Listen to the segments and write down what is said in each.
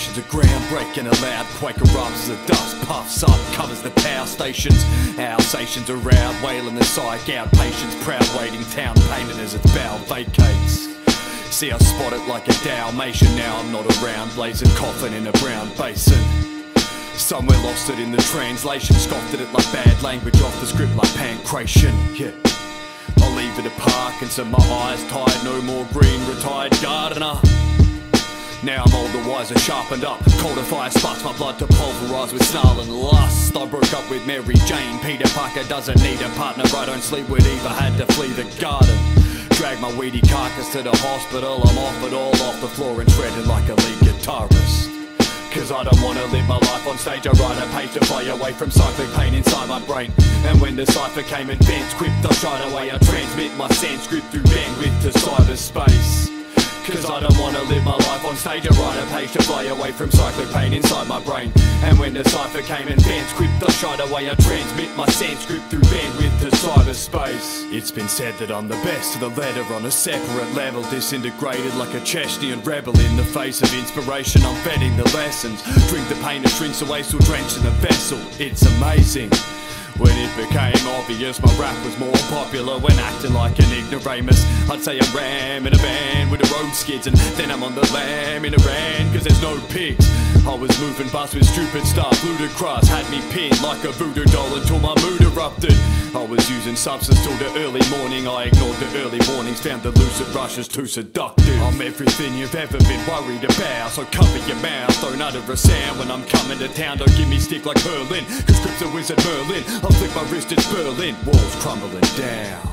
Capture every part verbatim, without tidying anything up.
Foundations of ground breaking, a loud quake erupts as the dust puffs up, covers the power stations. Alsatians are out, wailing the psych out. Patients proud, waiting town painted as its bow vacates. See, I spot it like a Dalmatian. Now I'm not around, blazing coffin in a brown basin. Somewhere lost it in the translation, scoffed at it like bad language off the script like pancreation. Yeah, I'll leave it a Parknsun, my eyes tired, no more green, retired gardener. Now I'm older, wiser, sharpened up. Colder fire sparks my blood to pulverise with snarl and lust. I broke up with Mary Jane. Peter Parker doesn't need a partner. I don't sleep with Eva, had to flee the garden. Drag my weedy carcass to the hospital. I'm off it all off the floor and shredded like a lead guitarist. Cause I don't wanna live my life on stage. I write a page to fly away from cyclic pain inside my brain. And when the cipher came advanced, quipped I shied away. I transmit my Sanskrit through bandwidth to cyberspace. Cause I don't wanna live my life on stage. I write a page to fly away from cyclic pain inside my brain. And when the cipher came advanced, quipped I shied away. I transmit my Sanskrit through bandwidth to cyberspace. It's been said that I'm the best to the letter on a separate level, disintegrated like a Chechenian rebel. In the face of inspiration, I'm betting the lessons. Drink the pain that shrinks away, still drenched in the vessel. It's amazing. When it became obvious my rap was more popular when acting like an ignoramus. I'd say I ram in a van with the road skids, and then I'm on the lam in a ran cause there's no pigs. I was moving past with stupid stuff, ludicrous, had me pinned like a voodoo doll until my mood erupted. I was using substance till the early morning. I ignored the early warnings, found the lucid rushes too seductive. I'm everything you've ever been worried about, so cover your mouth, don't utter a sound when I'm coming to town. Don't give me stick like hurling, cause Script's a wizard Merlin. I'll flick my wrist, it's Berlin, walls crumbling down.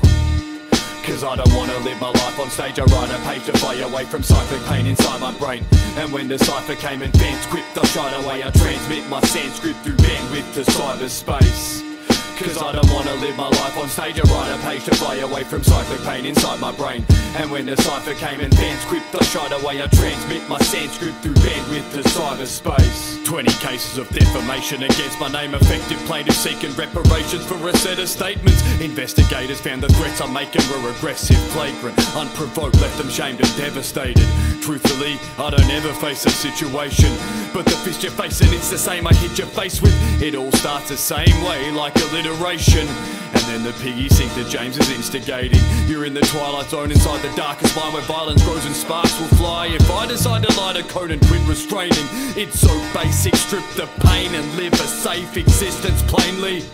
Cause I don't wanna live my life on stage. I write a page to fly away from cyclic pain inside my brain. And when the cipher came advanced, quipped I shied away. I transmit my Sanskrit through bandwidth to cyberspace. Cause I don't wanna live my life on stage. I write a page to fly away from cyclic pain inside my brain. And when the cipher came advanced, quipped I shied away. I transmit my Sanskrit through bandwidth to cyberspace. Twenty cases of defamation against my name. Effective plaintiffs seeking reparations for a set of statements. Investigators found the threats I'm making were aggressive, flagrant, unprovoked, left them shamed and devastated. Truthfully, I don't ever face a situation, but the fist you're facing, it's the same I hit your face with. It all starts the same way, like alliteration. And then the piggy sink that James is instigating. You're in the twilight zone inside the darkest mind where violence grows and sparks will fly. If I decide to light a code and quit restraining, it's so basic, strip the pain and live a safe existence plainly.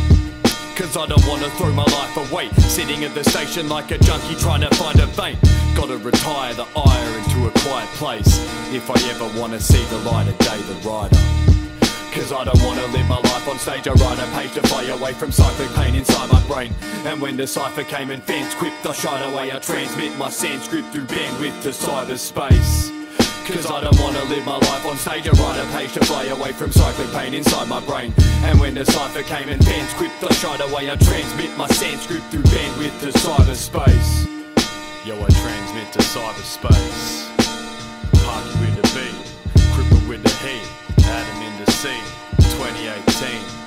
Cause I don't wanna throw my life away, sitting at the station like a junkie trying to find a vein. Gotta retire the ire into a quiet place, if I ever wanna see the light of day, the rider. Cause I don't wanna live my life on stage. I write a page to fly away from cyclic pain inside my brain. And when the cipher came advanced, quipped I shied away. I transmit my Sanskrit through bandwidth to cyberspace. Cause I don't wanna live my life on stage. I write a page to fly away from cyclic pain inside my brain. And when the cipher came advanced, quipped I shied away. I transmit my Sanskrit through bandwidth to cyberspace. Yo, I transmit to cyberspace. Parky with the beat, cripple with the heat, Adam in the sea, twenty eighteen.